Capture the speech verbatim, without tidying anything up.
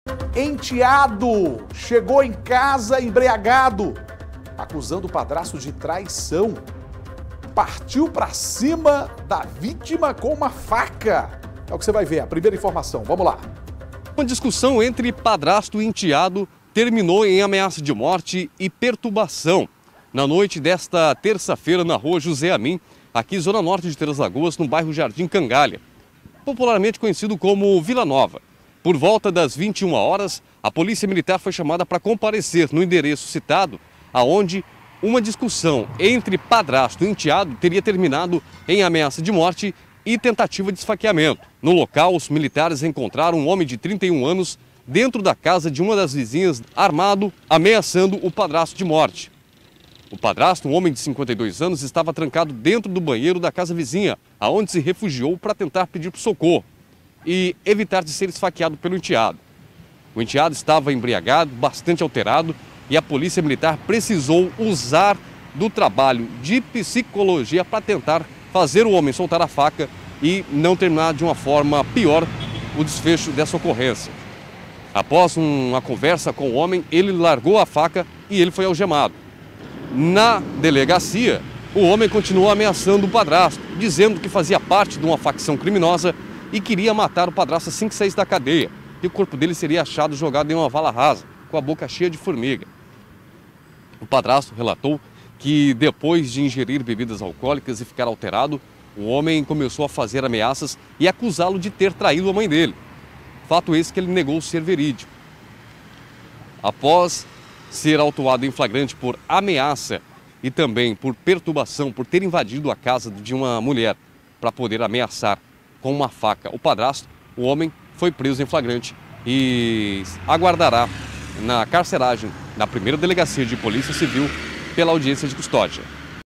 Enteado chegou em casa embriagado, acusando o padrasto de traição. Partiu para cima da vítima com uma faca. É o que você vai ver, a primeira informação. Vamos lá. Uma discussão entre padrasto e enteado terminou em ameaça de morte e perturbação. Na noite desta terça-feira, na rua José Amin, aqui zona norte de Três Lagoas, no bairro Jardim Cangalha, popularmente conhecido como Vila Nova. Por volta das vinte e uma horas, a polícia militar foi chamada para comparecer no endereço citado, aonde uma discussão entre padrasto e enteado teria terminado em ameaça de morte e tentativa de esfaqueamento. No local, os militares encontraram um homem de trinta e um anos dentro da casa de uma das vizinhas, armado, ameaçando o padrasto de morte. O padrasto, um homem de cinquenta e dois anos, estava trancado dentro do banheiro da casa vizinha, aonde se refugiou para tentar pedir socorro e evitar de ser esfaqueado pelo enteado. O enteado estava embriagado, bastante alterado, e a polícia militar precisou usar do trabalho de psicologia para tentar fazer o homem soltar a faca e não terminar de uma forma pior o desfecho dessa ocorrência. Após uma conversa com o homem, ele largou a faca e ele foi algemado. Na delegacia, o homem continuou ameaçando o padrasto, dizendo que fazia parte de uma facção criminosa e queria matar o padrasto assim que saísse da cadeia, e o corpo dele seria achado jogado em uma vala rasa, com a boca cheia de formiga. O padrasto relatou que depois de ingerir bebidas alcoólicas e ficar alterado, o homem começou a fazer ameaças e acusá-lo de ter traído a mãe dele. Fato esse que ele negou ser verídico. Após ser autuado em flagrante por ameaça e também por perturbação, por ter invadido a casa de uma mulher para poder ameaçar com uma faca o padrasto, o homem foi preso em flagrante e aguardará na carceragem, na primeira delegacia de polícia civil, pela audiência de custódia.